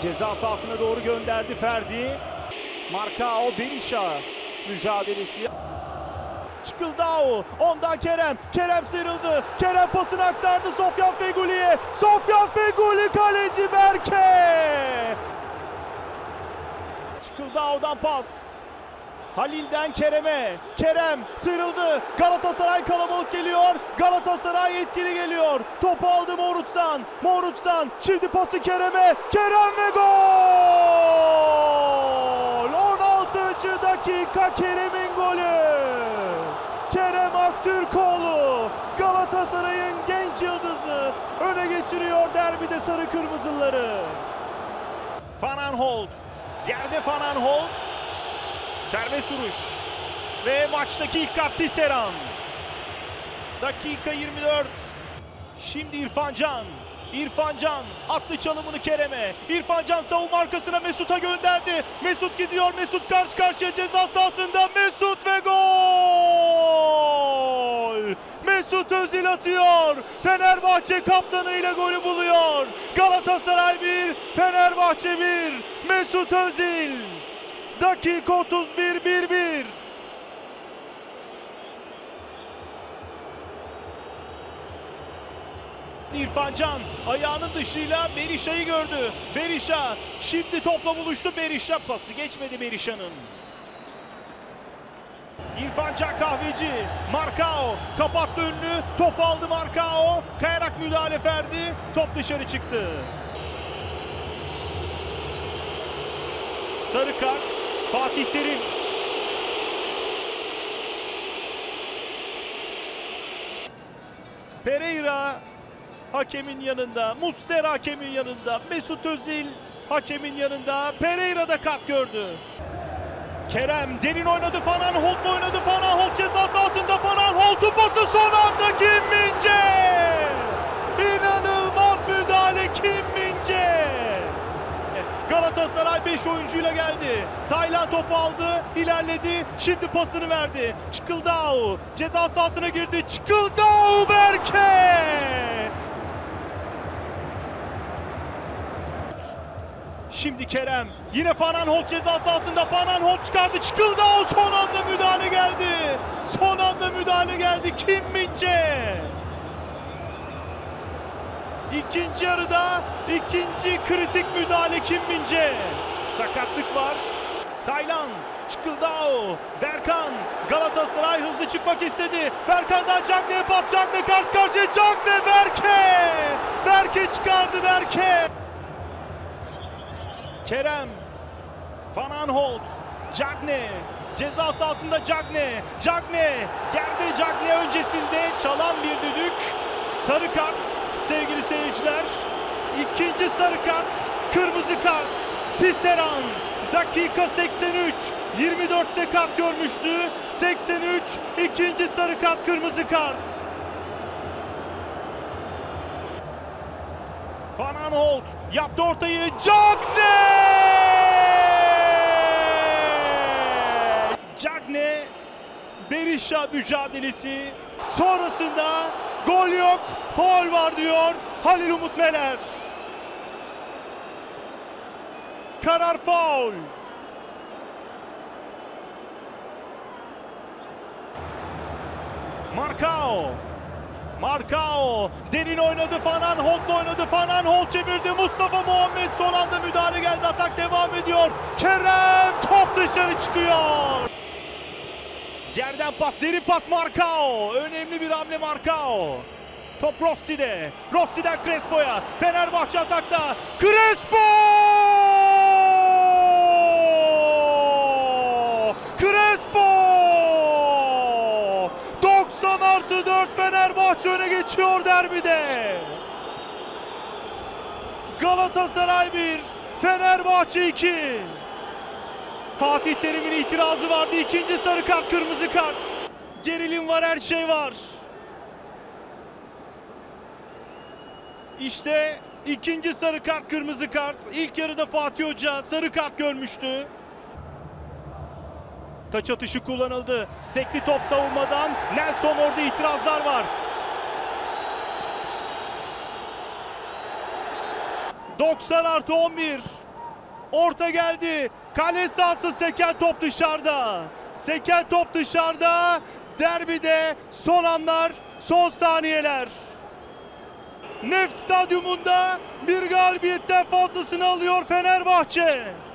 Ceza sahasına doğru gönderdi Ferdi. Marcao Berisha mücadelesi. Çıkıldao, ondan Kerem. Kerem sıyrıldı. Kerem pasını aktardı Sofyan Fegüli'ye. Sofyan Fegüli, kaleci Berke. Çıkıldao'dan pas. Halil'den Kerem'e. Kerem sıyrıldı. Galatasaray kalabalık geliyor. Galatasaray etkili geliyor. Topu aldı Morutsan. Morutsan şimdi pası Kerem'e. Kerem ve gol! 16. dakika Kerem'in golü. Kerem Aktürkoğlu Galatasaray'ın genç yıldızı öne geçiriyor derbide sarı kırmızıları. Van Aanholt. Yerde Van Aanholt. Serbest vuruş ve maçtaki ilk kart Tisserand. Dakika 24. Şimdi İrfan Can. İrfan Can attı çalımını Kerem'e. İrfan Can savunma arkasına Mesut'a gönderdi. Mesut gidiyor. Mesut karşı karşıya ceza sahasında. Mesut ve gol! Mesut Özil atıyor. Fenerbahçe kaptanıyla golü buluyor. Galatasaray 1, Fenerbahçe 1. Mesut Özil. Dakika 31, 1-1. İrfan Can ayağının dışıyla Berisha'yı gördü. Berisha şimdi topla buluştu. Berisha pası geçmedi Berisha'nın. İrfan Can Kahveci. Marcao kapattı önünü. Top aldı Marcao. Kayarak müdahale Ferdi. Top dışarı çıktı. Sarı kart Fatih Terim. Pereira hakemin yanında, Muslera hakemin yanında, Mesut Özil hakemin yanında. Pereira da kart gördü. Kerem derin oynadı, Van Aanholt'la oynadı. Van Aanholt ceza sahasında, Van Aanholt'un pası son anda Kim Min-jae. İnanılmaz müdahale Kim Min-jae. Galatasaray 5 oyuncuyla geldi. Taylan topu aldı, ilerledi. Şimdi pasını verdi. Çıkıldao ceza sahasına girdi. Çıkıldao Berke. Şimdi Kerem. Yine Van Aanholt ceza sahasında. Van Aanholt çıkardı. Çıkıldao son anda müdahale geldi. Son anda müdahale geldi. Kim Min-jae. İkinci yarıda ikinci kritik müdahale Kim Min-jae. Sakatlık var. Taylan, Çıkıldao, Berkan. Galatasaray hızlı çıkmak istedi. Berkan'dan Cagne'ye pas. Cagne karşı karşıya. Cagne, Berke. Berke çıkardı, Berke. Kerem, Van Aanholt, Cagne. Ceza sahasında Cagne. Cagne yerde, Cagne öncesinde çalan bir düdük. Sarı kart. Sevgili seyirciler, ikinci sarı kart, kırmızı kart. Tisserand dakika 83, 24'te kart görmüştü. 83, ikinci sarı kart, kırmızı kart. Van Aanholt yaptı ortayı, Cagne! Cagne, Berisha mücadelesi sonrasında gol yok, faul var diyor Halil Umut Meler. Karar faul. Marcao derin oynadı, Van Aanholt'la oynadı. Van Aanholt çevirdi, Mustafa Muhammed son anda müdahale geldi. Atak devam ediyor. Kerem top dışarı çıkıyor. Yerden pas, derin pas Marcao. Önemli bir hamle Marcao. Top Rossi'de. Rossi'den Crespo'ya. Fenerbahçe atakta. Crespo! Crespo! 90+4 Fenerbahçe öne geçiyor derbide. Galatasaray 1, Fenerbahçe 2. Fatih Terim'in itirazı vardı. İkinci sarı kart, kırmızı kart. Gerilim var, her şey var. İşte ikinci sarı kart, kırmızı kart. İlk yarıda Fatih Hoca sarı kart görmüştü. Taç atışı kullanıldı. Sekti top savunmadan. Nelson, orada itirazlar var. 90+11. Orta geldi. Kale sahası, seken top dışarıda. Seken top dışarıda. Derbide son anlar, son saniyeler. Nef Stadyumunda bir galibiyetten fazlasını alıyor Fenerbahçe.